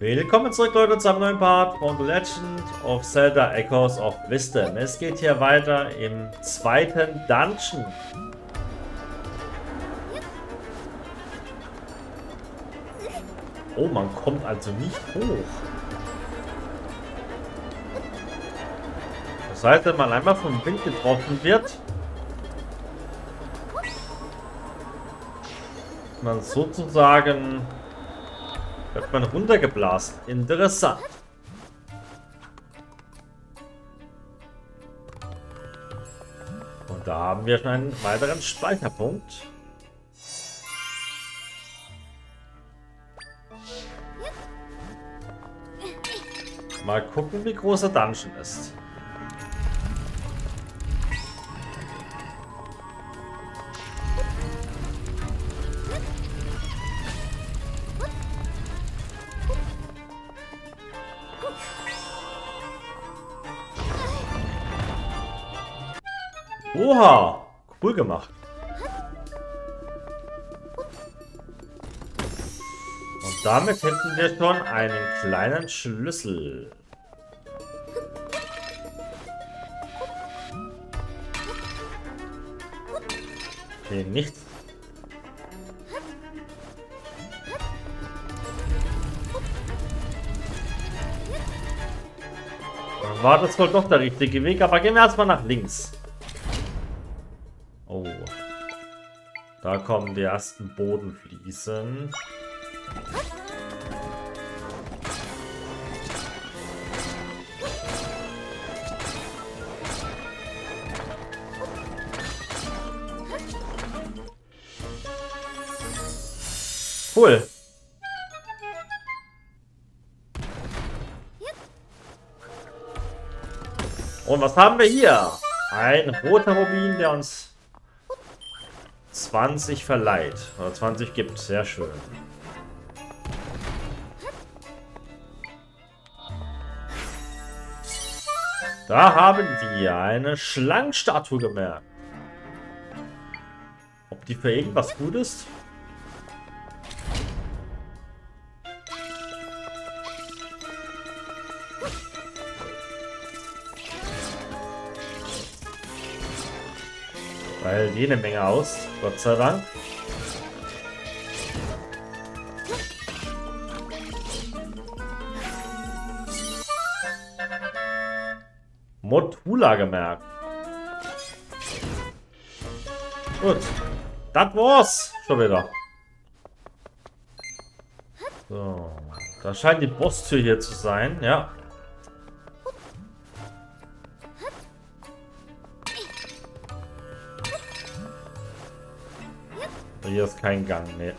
Willkommen zurück, Leute, zu einem neuen Part von The Legend of Zelda Echoes of Wisdom. Es geht hier weiter im zweiten Dungeon. Oh, man kommt also nicht hoch. Das heißt, wenn man einmal vom Wind getroffen wird, man sozusagen wird man runtergeblasen. Interessant. Und da haben wir schon einen weiteren Speicherpunkt. Mal gucken, wie groß der Dungeon ist. Oha, cool gemacht. Und damit hätten wir schon einen kleinen Schlüssel. Okay, nichts. Dann war das wohl doch der richtige Weg, aber gehen wir erstmal nach links. Oh. Da kommen die ersten Bodenfliesen. Cool. Und was haben wir hier? Ein roter Rubin, der uns 20 verleiht. Oder 20 gibt. Sehr schön. Da haben wir eine Schlangenstatue gemerkt. Ob die für irgendwas gut ist? Weil jede Menge aus, Gott sei Dank. Motula gemerkt. Gut. Das war's schon wieder. So. Da scheint die Bosstür hier zu sein, ja. Hier ist kein Gang, ne.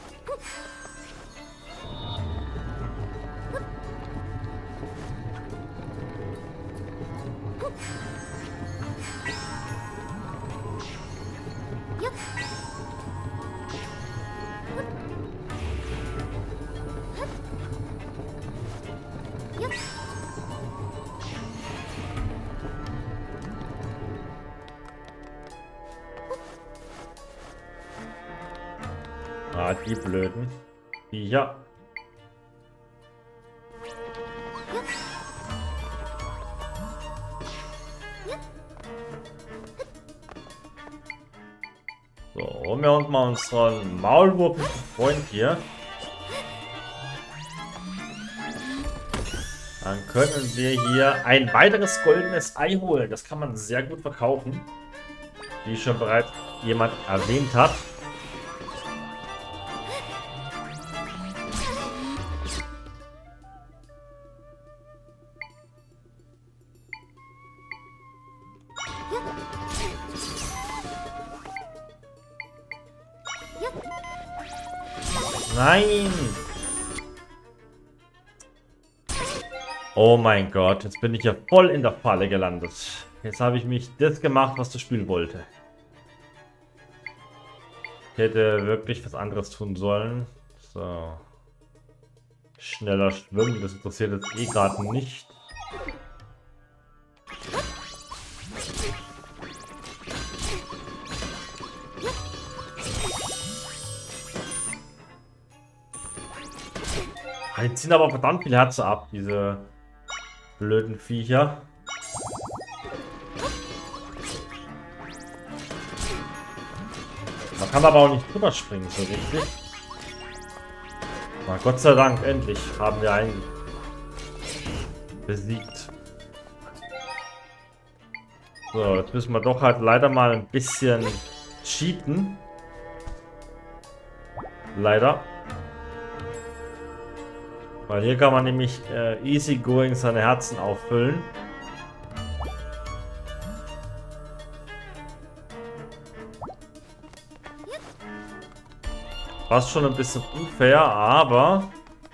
Ah, die blöden. Ja. So, holen wir uns mal unseren Maulwurf-Freund hier. Dann können wir hier ein weiteres goldenes Ei holen. Das kann man sehr gut verkaufen. Wie schon bereits jemand erwähnt hat. Nein! Oh mein Gott, jetzt bin ich ja voll in der Falle gelandet. Jetzt habe ich mich das gemacht, was das Spiel wollte. Ich hätte wirklich was anderes tun sollen. So. Schneller schwimmen, das interessiert jetzt eh gerade nicht. Halt ziehen aber verdammt viel Herzen ab, diese blöden Viecher. Man kann aber auch nicht drüber springen, so richtig. Na, Gott sei Dank, endlich haben wir einen besiegt. So, jetzt müssen wir doch halt leider mal ein bisschen cheaten. Leider. Weil hier kann man nämlich easy going seine Herzen auffüllen. Fast schon ein bisschen unfair, aber...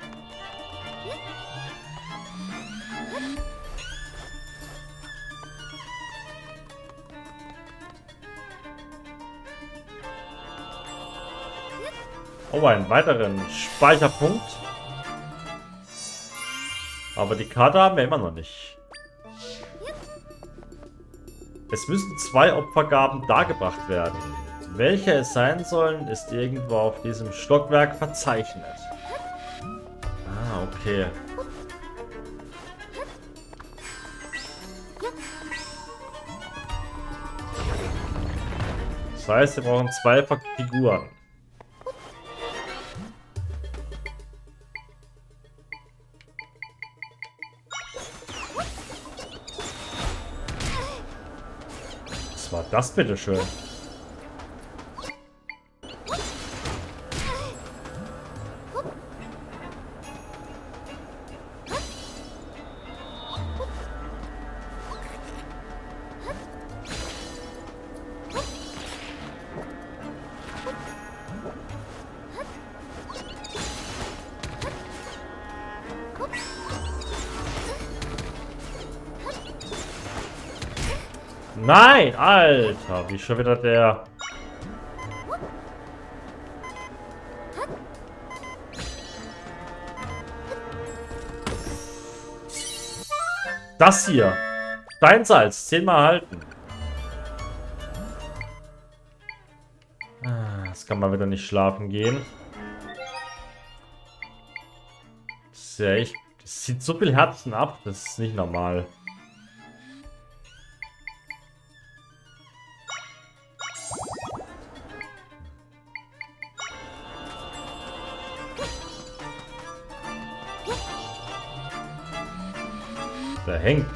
Oh, einen weiteren Speicherpunkt. Aber die Karte haben wir immer noch nicht. Es müssen 2 Opfergaben dargebracht werden. Welche es sein sollen, ist irgendwo auf diesem Stockwerk verzeichnet. Ah, okay. Das heißt, wir brauchen 2 Figuren. Was war das bitte schön? Nein, Alter, wie schon wieder der... Das hier. Steinsalz, 10-mal halten. Jetzt kann man wieder nicht schlafen gehen. Das ist ja echt... Das zieht so viel Herzen ab, das ist nicht normal. Der hängt.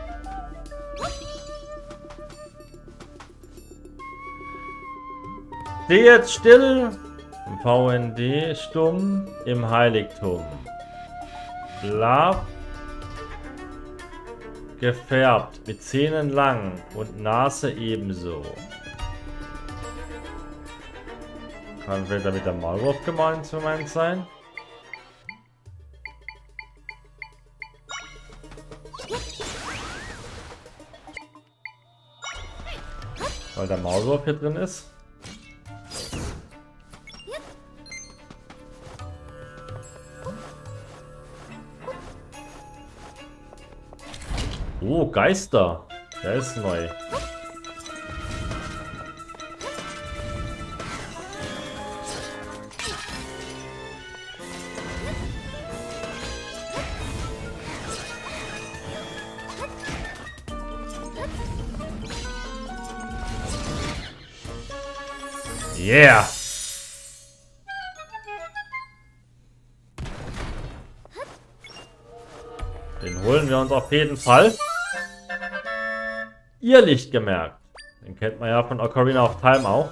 Steh jetzt still. VND stumm im Heiligtum. Blab. Gefärbt. Mit Zähnen lang und Nase ebenso. Kann vielleicht mit der Maulwurf gemeint sein? Weil der Maulwurf hier drin ist. Oh, Geister. Der ist neu. Yeah! Den holen wir uns auf jeden Fall. Irrlicht gemerkt. Den kennt man ja von Ocarina of Time auch.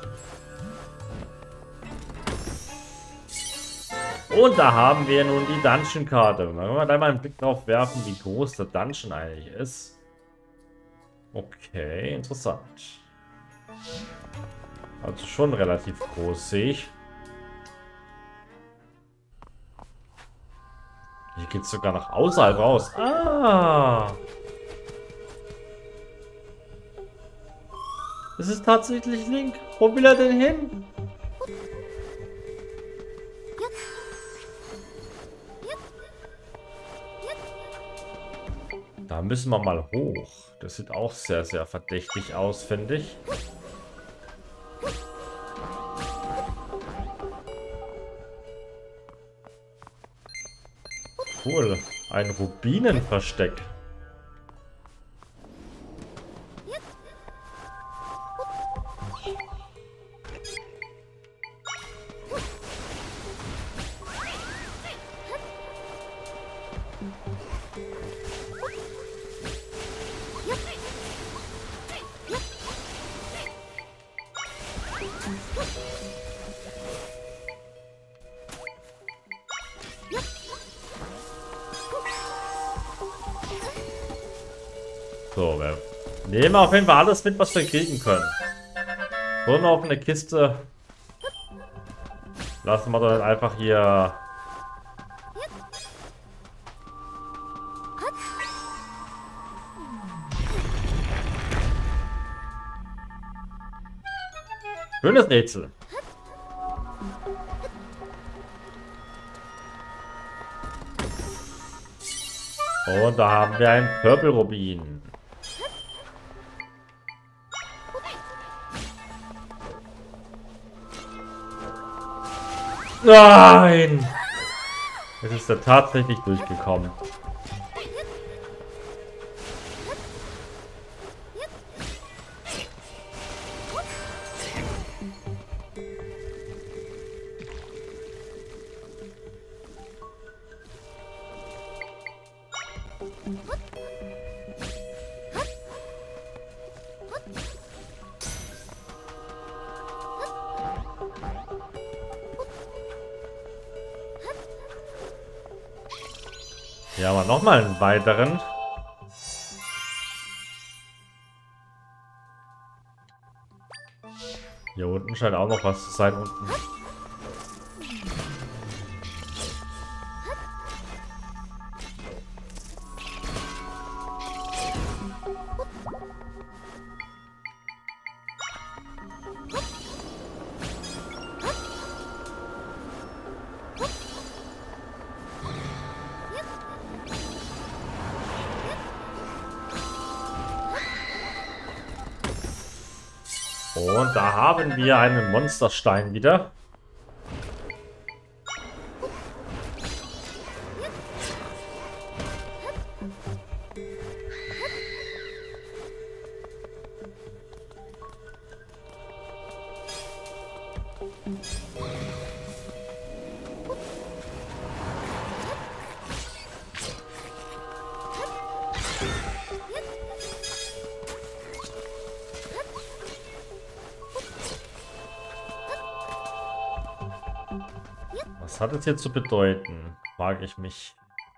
Und da haben wir nun die Dungeon-Karte. Da können wir gleich mal einen Blick drauf werfen, wie groß der Dungeon eigentlich ist. Okay, interessant. Also schon relativ groß, sehe ich. Hier geht es sogar nach außerhalb raus. Ah! Es ist tatsächlich Link. Wo will er denn hin? Da müssen wir mal hoch. Das sieht auch sehr, sehr verdächtig aus, finde ich. Cool. Ein Rubinenversteck. So, wir nehmen auf jeden Fall alles mit, was wir kriegen können. So, noch eine Kiste. Lassen wir dann einfach hier. Schönes Rätsel. Und da haben wir ein Purple Rubin. Nein! Jetzt ist er tatsächlich durchgekommen. Hier haben wir nochmal einen weiteren. Hier unten scheint auch noch was zu sein. Unten. Und da haben wir einen Monsterstein wieder. Was hat es jetzt zu bedeuten? Frage ich mich.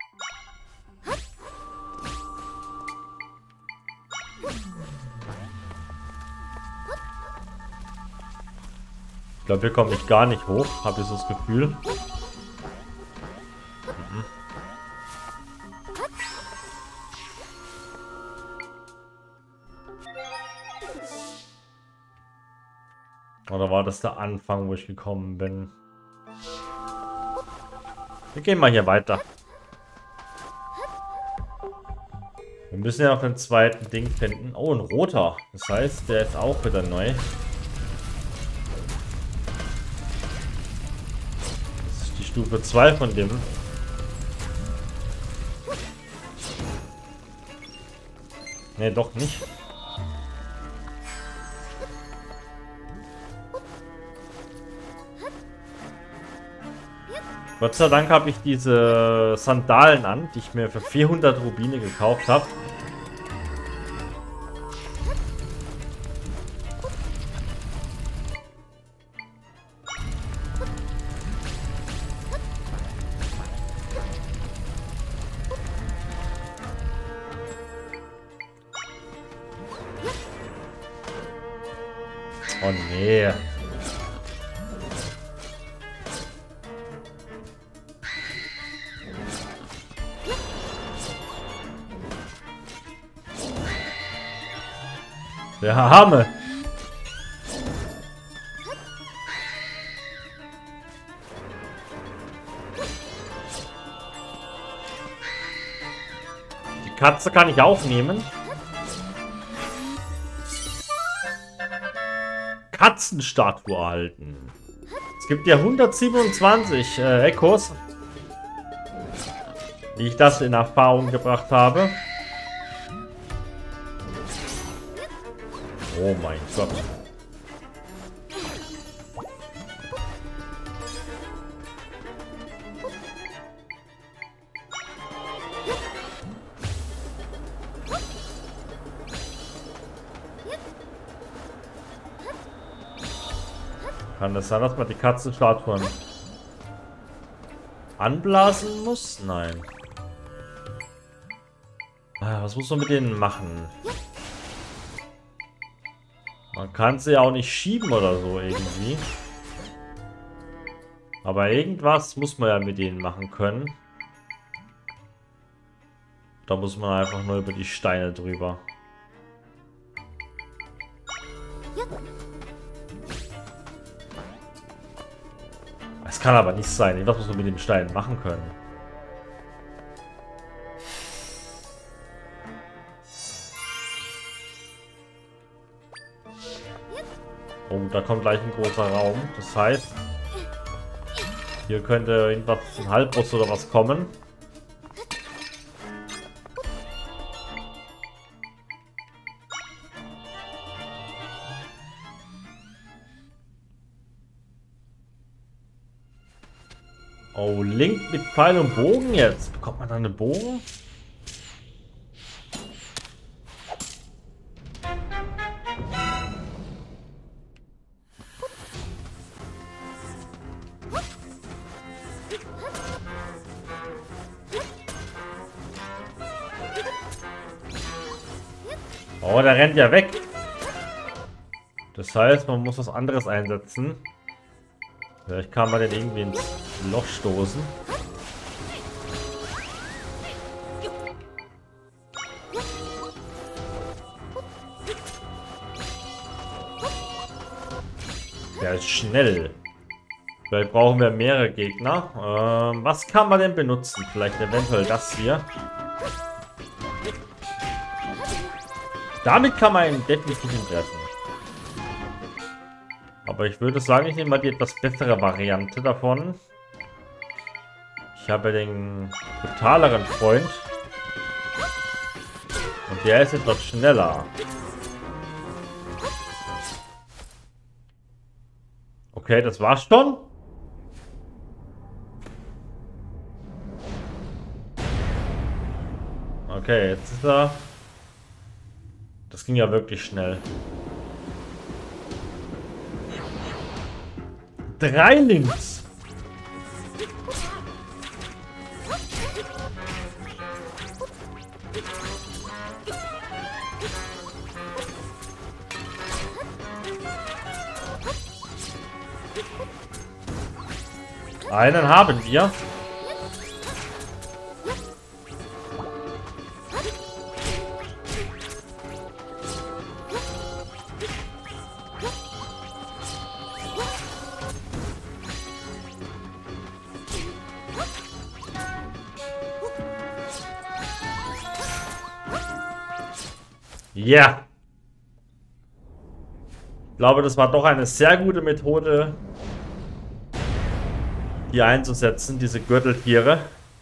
Ich glaube, hier komme ich gar nicht hoch, habe ich so das Gefühl. Oder war das der Anfang, wo ich gekommen bin? Wir gehen mal hier weiter. Wir müssen ja noch einen zweiten Ding finden. Oh, ein roter. Das heißt, der ist auch wieder neu. Das ist die Stufe 2 von dem. Ne, doch nicht. Gott sei Dank habe ich diese Sandalen an, die ich mir für 400 Rubine gekauft habe. Oh nee. Der Hame. Die Katze kann ich auch nehmen. Katzenstatue erhalten. Es gibt ja 127 Echos. wie ich das in Erfahrung gebracht habe. Oh mein Gott. Kann das sein, dass man die Katzenstatuen anblasen muss? Nein. Was muss man mit denen machen? Man kann sie ja auch nicht schieben oder so irgendwie. Aber irgendwas muss man ja mit denen machen können. Da muss man einfach nur über die Steine drüber. Das kann aber nicht sein. Irgendwas muss man mit den Steinen machen können. Oh, da kommt gleich ein großer Raum. Das heißt, hier könnte irgendwas, ein Halbboss oder was kommen. Oh, Link mit Pfeil und Bogen jetzt. Bekommt man da einen Bogen? Oh, der rennt ja weg. Das heißt, man muss was anderes einsetzen. Vielleicht kann man den irgendwie ins Loch stoßen. Der ist schnell. Vielleicht brauchen wir mehrere Gegner. Was kann man denn benutzen? Vielleicht eventuell das hier. Damit kann man ihn definitiv treffen. Aber ich würde sagen, ich nehme mal die etwas bessere Variante davon. Ich habe den brutaleren Freund. Und der ist etwas schneller. Okay, das war's schon. Okay, jetzt ist er... Das ging ja wirklich schnell. 3 links. Einen haben wir. Ja. Ich glaube, das war doch eine sehr gute Methode, die einzusetzen, diese Gürteltiere.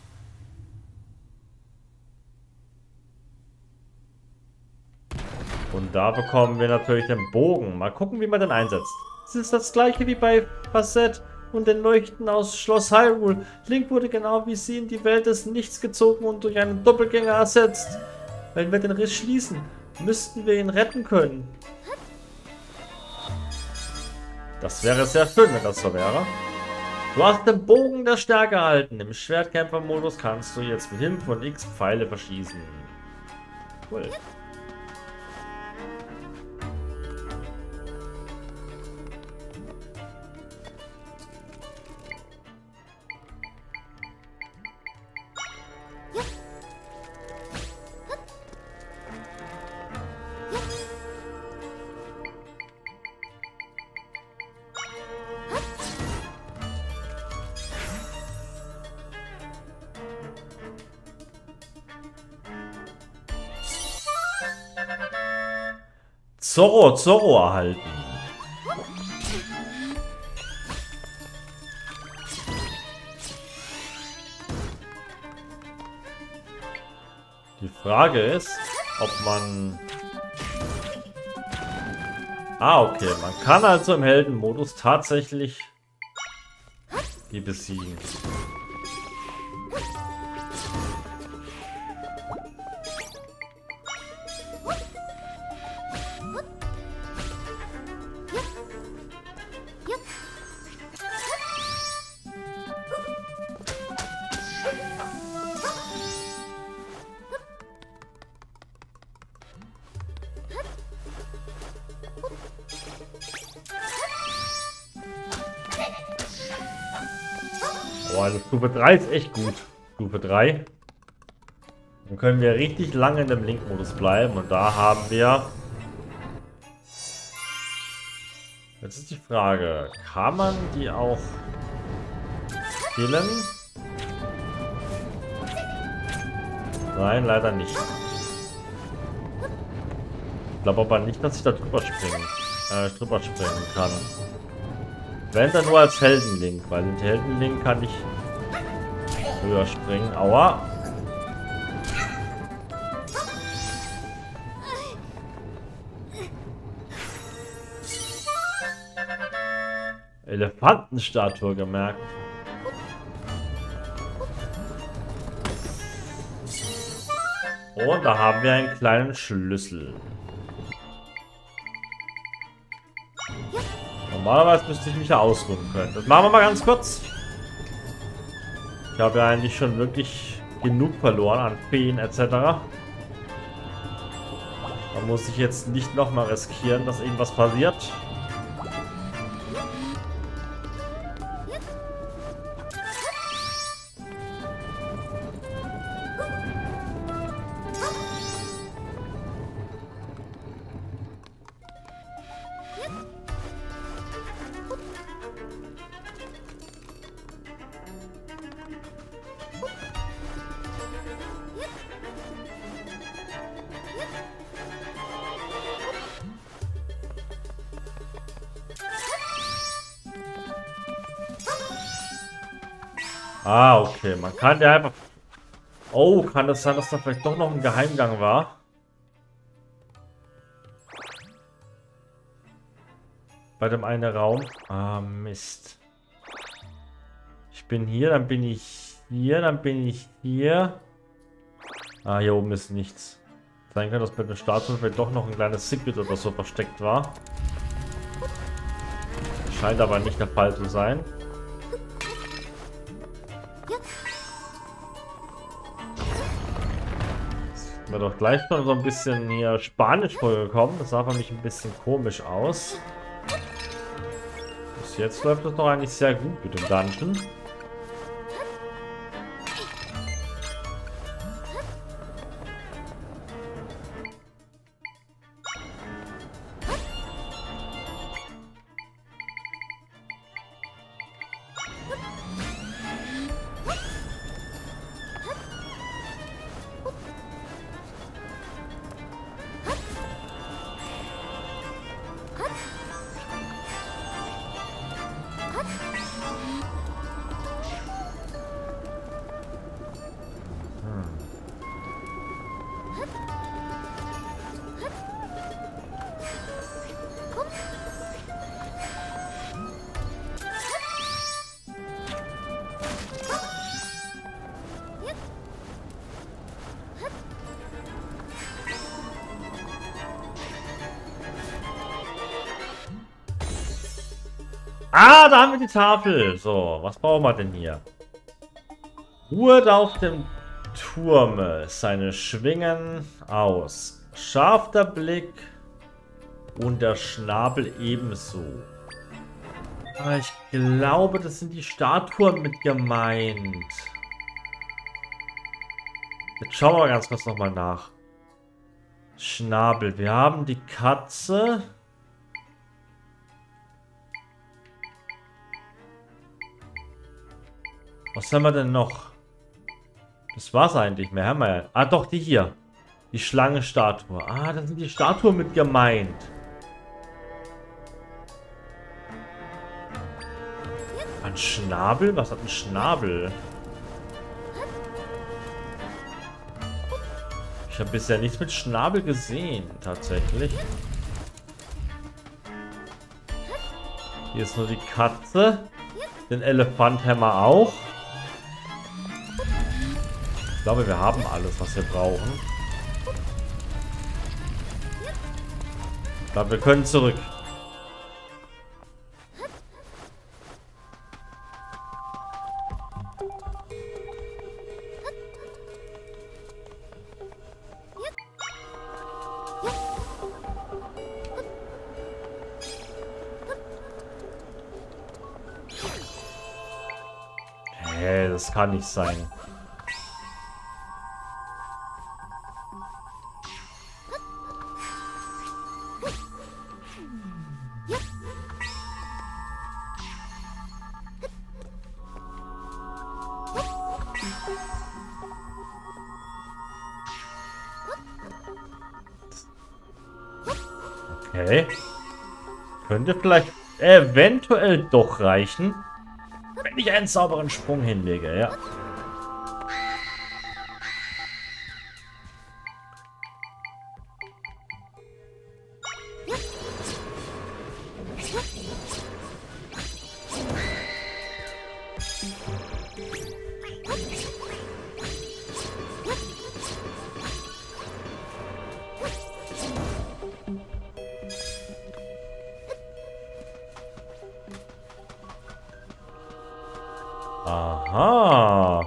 Und da bekommen wir natürlich den Bogen. Mal gucken, wie man den einsetzt. Es ist das gleiche wie bei Facette und den Leuchten aus Schloss Hyrule. Link wurde genau wie sie in die Welt des Nichts gezogen und durch einen Doppelgänger ersetzt. Wenn wir den Riss schließen, müssten wir ihn retten können. Das wäre sehr schön, wenn das so wäre. Du hast den Bogen der Stärke erhalten. Im Schwertkämpfer-Modus kannst du jetzt mit Hilfe von X Pfeile verschießen. Cool. Zorro erhalten. Die Frage ist, ob man... Ah, okay. Man kann also im Heldenmodus tatsächlich die besiegen. Oh, also Stufe 3 ist echt gut. Stufe 3. Dann können wir richtig lange in dem Link-Modus bleiben. Und da haben wir... Jetzt ist die Frage, kann man die auch killen? Nein, leider nicht. Ich glaube aber nicht, dass ich da drüber springen kann. Wenn dann nur als Heldenlink, weil mit Heldenlink kann ich höher springen. Aua. Elefantenstatue gemerkt. Und da haben wir einen kleinen Schlüssel. Normalerweise müsste ich mich ja ausruhen können. Das machen wir mal ganz kurz. Ich habe ja eigentlich schon wirklich genug verloren an Feen etc. Da muss ich jetzt nicht nochmal riskieren, dass irgendwas passiert. Ah, okay. Man kann ja einfach... Oh, kann es sein, dass da vielleicht doch noch ein Geheimgang war? Bei dem einen Raum. Ah, Mist. Ich bin hier, dann bin ich hier, dann bin ich hier. Ah, hier oben ist nichts. Sein kann, dass bei der Statue vielleicht doch noch ein kleines Secret oder so versteckt war. Scheint aber nicht der Fall zu sein. Mir doch gleich schon so ein bisschen hier Spanisch vorgekommen. Das sah für mich ein bisschen komisch aus. Bis jetzt läuft das doch eigentlich sehr gut mit dem Dungeon. Ah, da haben wir die Tafel. So, was brauchen wir denn hier? Ruht auf dem Turme seine Schwingen aus. Scharfer Blick und der Schnabel ebenso. Aber ich glaube, das sind die Statuen mit gemeint. Jetzt schauen wir mal ganz kurz nochmal nach. Schnabel. Wir haben die Katze. Was haben wir denn noch? Das war's eigentlich. Mehr haben wir ja. Ah, doch, die hier. Die Schlangenstatue. Ah, da sind die Statuen mit gemeint. Ein Schnabel? Was hat ein Schnabel? Ich habe bisher nichts mit Schnabel gesehen, tatsächlich. Hier ist nur die Katze. Den Elefant haben wir auch. Ich glaube, wir haben alles, was wir brauchen. Ich glaube, wir können zurück. Hä, das kann nicht sein. Okay. Könnte vielleicht eventuell doch reichen, wenn ich einen sauberen Sprung hinlege, ja. Aha.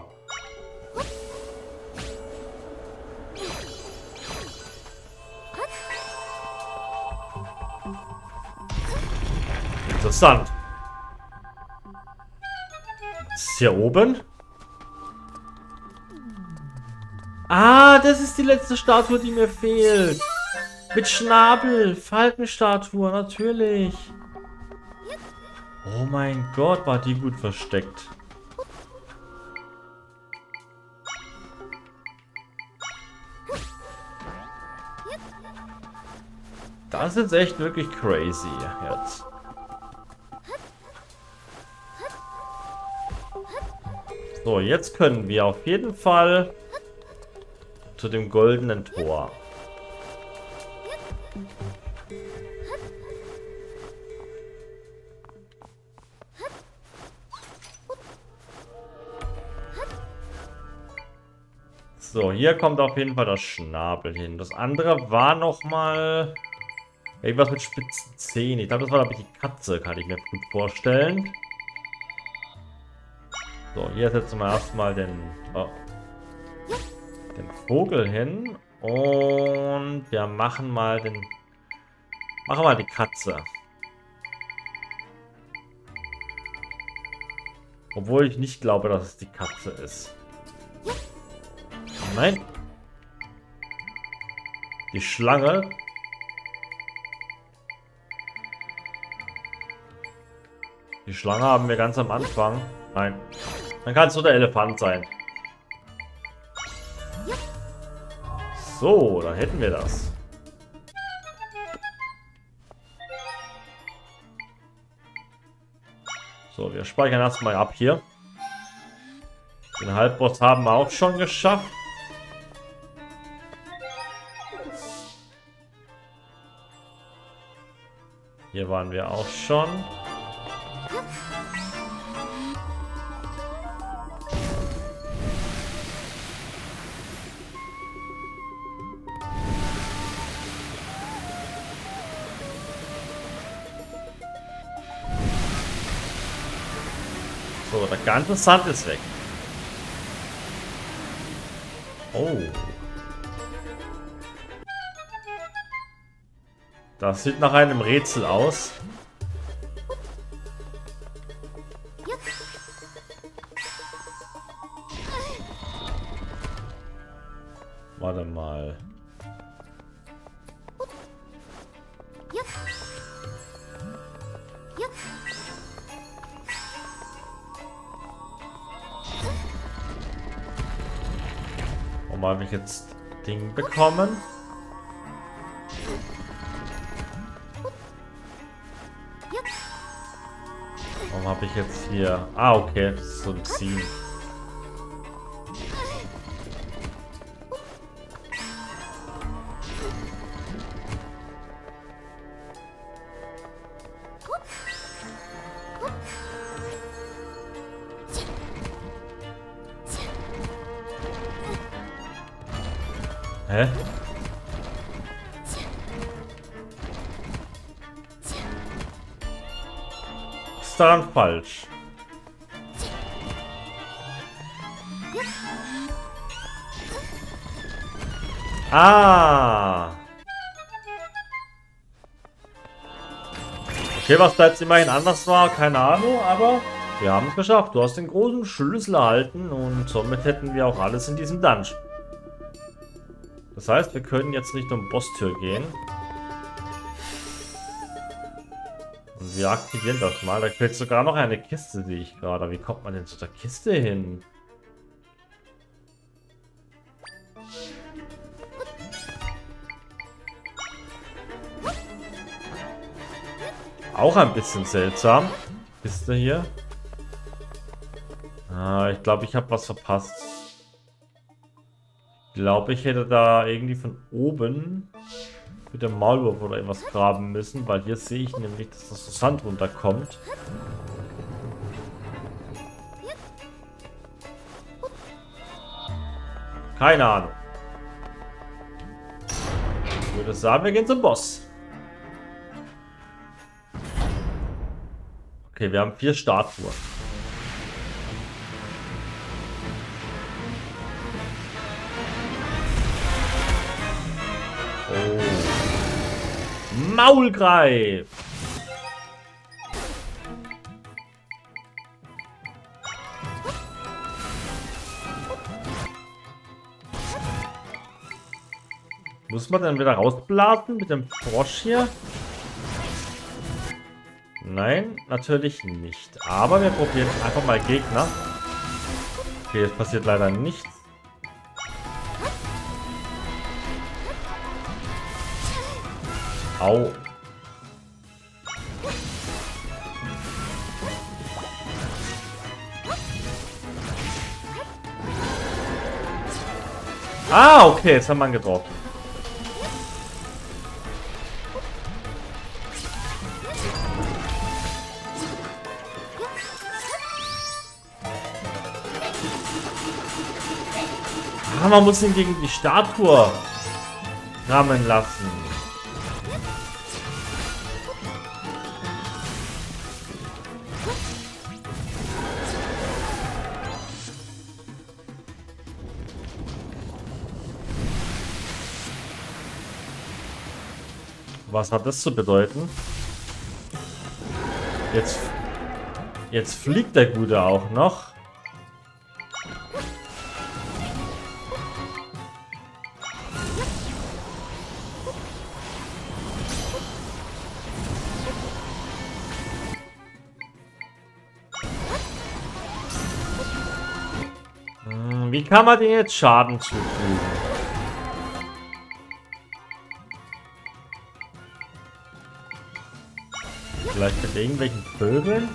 Interessant. Was ist hier oben? Ah, das ist die letzte Statue, die mir fehlt. Mit Schnabel. Falkenstatue, natürlich. Oh mein Gott, war die gut versteckt. Das ist echt wirklich crazy jetzt. So, jetzt können wir auf jeden Fall zu dem goldenen Tor. So, hier kommt auf jeden Fall das Schnabel hin. Das andere war nochmal irgendwas mit spitzen Zähnen. Ich glaube, das war, glaube ich, die Katze, kann ich mir gut vorstellen. So, hier setzen wir erstmal den Vogel hin. Und wir machen mal die Katze. Obwohl ich nicht glaube, dass es die Katze ist. Nein. Die Schlange. Die Schlange haben wir ganz am Anfang. Nein. Dann kann es nur der Elefant sein. So, dann hätten wir das. So, wir speichern erstmal ab hier. Den Halbboss haben wir auch schon geschafft. Hier waren wir auch schon. So, der ganze Sand ist weg. Oh. Das sieht nach einem Rätsel aus. Warte mal. Warum habe ich jetzt Ding bekommen? Warum habe ich jetzt hier... Ah, okay. Das ist so ein Ziehen. Hä? Was ist daran falsch? Ah! Okay, was da jetzt immerhin anders war, keine Ahnung, aber wir haben es geschafft. Du hast den großen Schlüssel erhalten und somit hätten wir auch alles in diesem Dungeon. Das heißt, wir können jetzt Richtung Bosstür gehen. Und wir aktivieren das mal. Da fehlt sogar noch eine Kiste, sehe ich gerade. Wie kommt man denn zu der Kiste hin? Auch ein bisschen seltsam. Kiste hier. Ah, ich glaube, ich habe was verpasst. Ich glaube, ich hätte da irgendwie von oben mit dem Maulwurf oder irgendwas graben müssen, weil hier sehe ich nämlich, dass das so Sand runterkommt. Keine Ahnung. Ich würde sagen, wir gehen zum Boss. Okay, wir haben 4 Statuen. Oh. Maulgreif! Muss man dann wieder rausblasen mit dem Frosch hier? Nein, natürlich nicht. Aber wir probieren einfach mal Gegner. Okay, jetzt passiert leider nichts. Au. Ah, okay, jetzt haben wir ihn getroffen. Ah, man muss ihn gegen die Statue rammen lassen. Was hat das zu bedeuten? Jetzt fliegt der Gute auch noch. Wie kann man den jetzt Schaden zufügen? Vielleicht mit irgendwelchen Vögeln?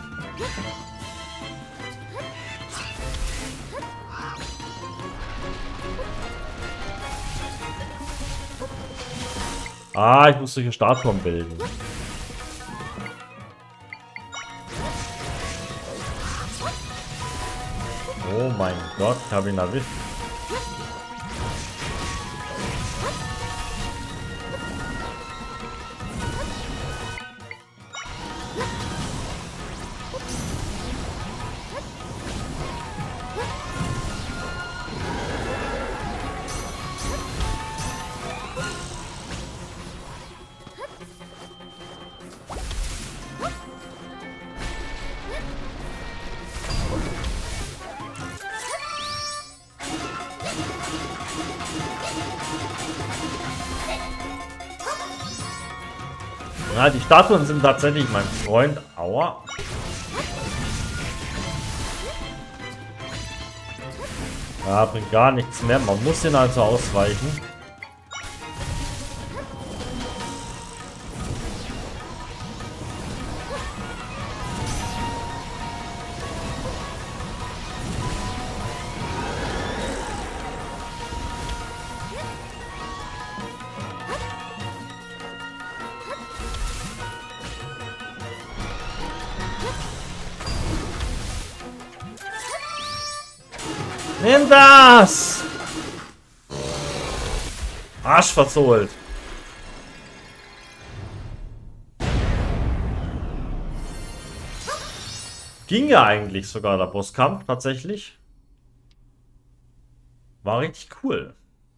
Ah, ich muss solche Statuen bilden. Oh mein Gott, ich habe ihn erwischt. Ja, die Statuen sind tatsächlich mein Freund. Aua. Ja, bringt gar nichts mehr. Man muss ihn also ausweichen. Nimm das! Arsch versohlt. Ging ja eigentlich sogar der Bosskampf, tatsächlich. War richtig cool.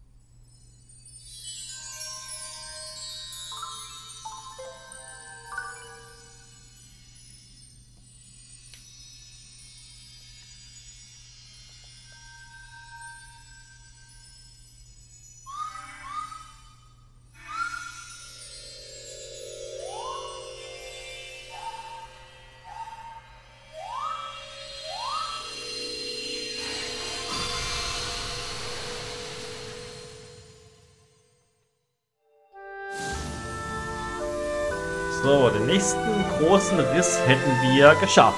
So, den nächsten großen Riss hätten wir geschafft.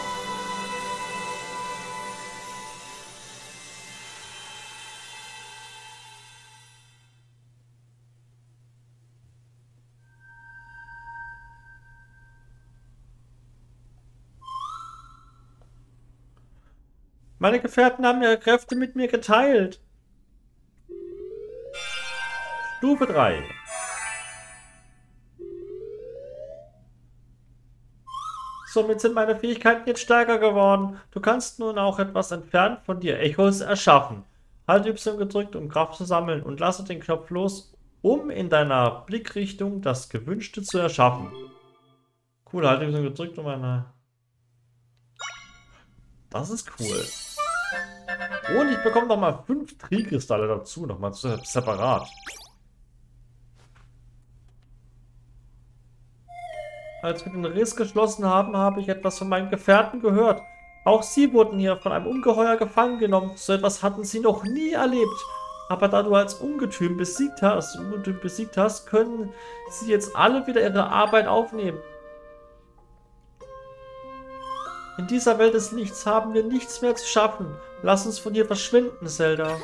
Meine Gefährten haben ihre Kräfte mit mir geteilt. Stufe 3. Somit sind meine Fähigkeiten jetzt stärker geworden. Du kannst nun auch etwas entfernt von dir Echos erschaffen. Halt Y gedrückt, um Kraft zu sammeln und lasse den Knopf los, um in deiner Blickrichtung das Gewünschte zu erschaffen. Cool, halt Y gedrückt, um eine... Das ist cool. Und ich bekomme nochmal 5 Tri-Kristalle dazu, nochmal separat. Als wir den Riss geschlossen haben, habe ich etwas von meinen Gefährten gehört. Auch sie wurden hier von einem Ungeheuer gefangen genommen. So etwas hatten sie noch nie erlebt. Aber da du als Ungetüm besiegt hast, können sie jetzt alle wieder ihre Arbeit aufnehmen. In dieser Welt des Lichts haben wir nichts mehr zu schaffen. Lass uns von hier verschwinden, Zelda.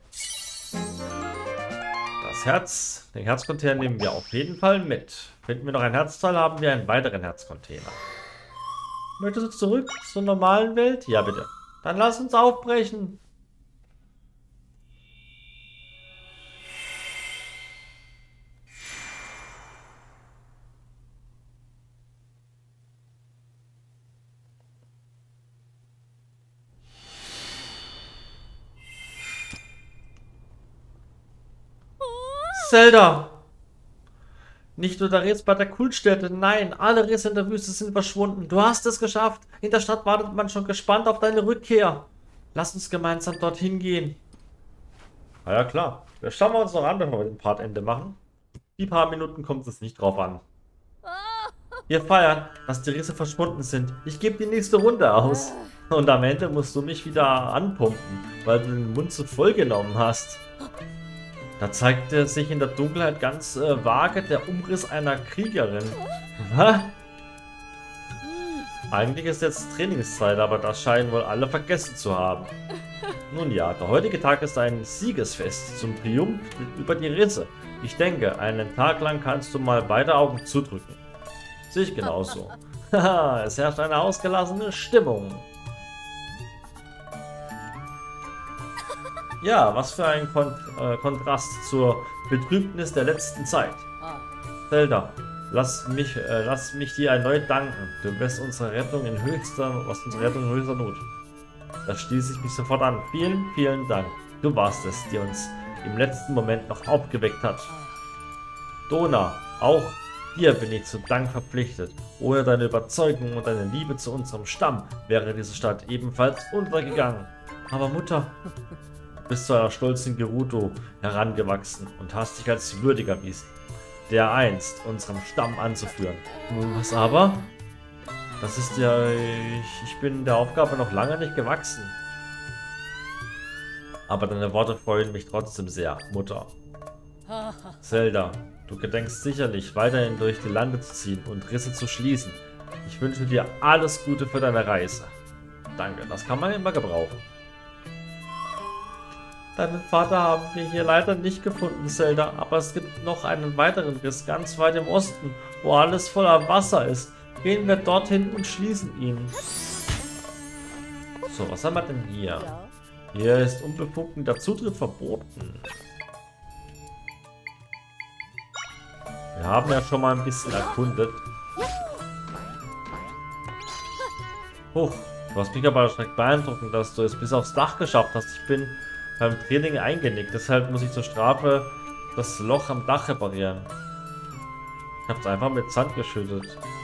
Den Herzcontainer nehmen wir auf jeden Fall mit. Finden wir noch ein Herzteil, haben wir einen weiteren Herzcontainer. Möchtest du zurück zur normalen Welt? Ja, bitte. Dann lass uns aufbrechen. Zelda! Nicht nur der Riss bei der Kultstätte, nein, alle Risse in der Wüste sind verschwunden. Du hast es geschafft. In der Stadt wartet man schon gespannt auf deine Rückkehr. Lass uns gemeinsam dorthin gehen. Na ja, klar. Das schauen wir uns noch an, wenn wir den Partende machen. Die paar Minuten kommt es nicht drauf an. Wir feiern, dass die Risse verschwunden sind. Ich gebe die nächste Runde aus. Und am Ende musst du mich wieder anpumpen, weil du den Mund zu voll genommen hast. Da zeigte sich in der Dunkelheit ganz vage der Umriss einer Kriegerin. Was? Eigentlich ist jetzt Trainingszeit, aber das scheinen wohl alle vergessen zu haben. Nun ja, der heutige Tag ist ein Siegesfest zum Triumph über die Risse. Ich denke, einen Tag lang kannst du mal beide Augen zudrücken. Sehe ich genauso. Haha, es herrscht eine ausgelassene Stimmung. Ja, was für ein Kontrast zur Betrübnis der letzten Zeit. Zelda, lass mich dir erneut danken. Du wirst unsere Rettung in höchster Not. Das schließe ich mich sofort an. Vielen, vielen Dank. Du warst es, die uns im letzten Moment noch aufgeweckt hat. Dona, auch dir bin ich zu Dank verpflichtet. Ohne deine Überzeugung und deine Liebe zu unserem Stamm wäre diese Stadt ebenfalls untergegangen. Aber Mutter... bist zu einer stolzen Gerudo herangewachsen und hast dich als würdig erwiesen, der einst unserem Stamm anzuführen. Was aber? Das ist ja... Ich bin der Aufgabe noch lange nicht gewachsen. Aber deine Worte freuen mich trotzdem sehr, Mutter. Zelda, du gedenkst sicherlich, weiterhin durch die Lande zu ziehen und Risse zu schließen. Ich wünsche dir alles Gute für deine Reise. Danke, das kann man immer gebrauchen. Deinen Vater haben wir hier leider nicht gefunden, Zelda, aber es gibt noch einen weiteren Riss ganz weit im Osten, wo alles voller Wasser ist. Gehen wir dorthin und schließen ihn. So, was haben wir denn hier? Hier ist unbefugter Zutritt verboten. haben ja schon mal ein bisschen erkundet. Oh, du hast mich aber direkt beeindruckend, dass du es bis aufs Dach geschafft hast. Ich bin beim Training eingenickt, deshalb muss ich zur Strafe das Loch am Dach reparieren. Ich habe es einfach mit Sand geschüttet.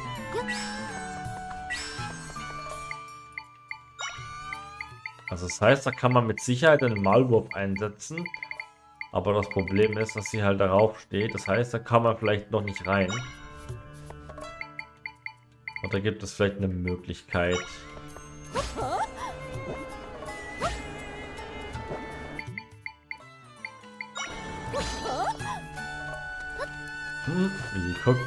Also das heißt, da kann man mit Sicherheit einen Maulwurf einsetzen. Aber das Problem ist, dass sie halt darauf steht. Das heißt, da kann man vielleicht noch nicht rein. Oder gibt es vielleicht eine Möglichkeit? Wie die guckt.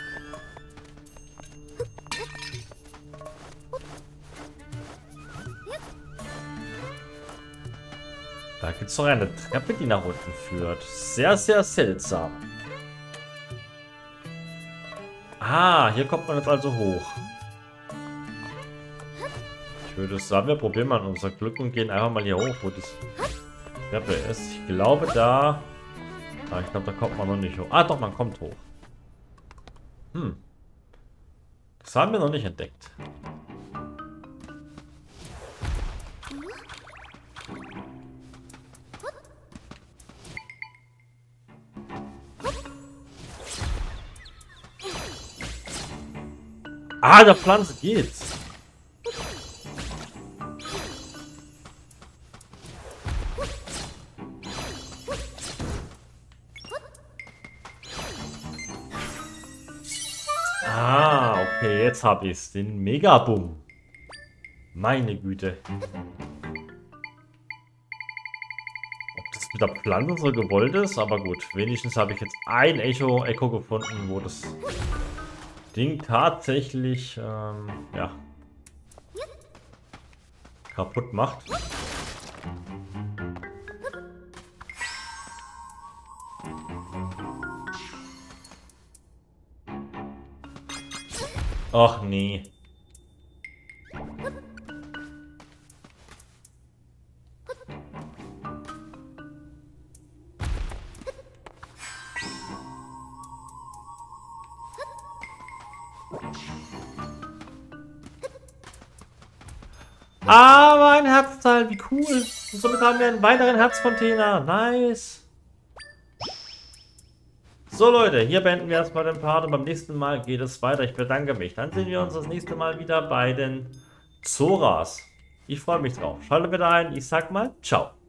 Da gibt es doch eine Treppe, die nach unten führt. Sehr, sehr seltsam. Ah, hier kommt man jetzt also hoch. Ich würde sagen, wir probieren mal unser Glück und gehen einfach mal hier hoch, wo das Treppe ist. Ich glaube da... Ah, ich glaube, da kommt man noch nicht hoch. Ah, doch, man kommt hoch. Das haben wir noch nicht entdeckt. Ah, der Pflanze geht's. Ah, okay, jetzt habe ich es. Den Megaboom. Meine Güte. Ob das mit der Pflanze so gewollt ist, aber gut. Wenigstens habe ich jetzt ein Echo gefunden, wo das Ding tatsächlich, ja, kaputt macht. Ach nee. Ah, ein Herzteil, wie cool. Und somit haben wir einen weiteren Herzcontainer. Nice. So Leute, hier beenden wir erstmal den Part und beim nächsten Mal geht es weiter. Ich bedanke mich. Dann sehen wir uns das nächste Mal wieder bei den Zoras. Ich freue mich drauf. Schaltet wieder ein. Ich sag mal, ciao.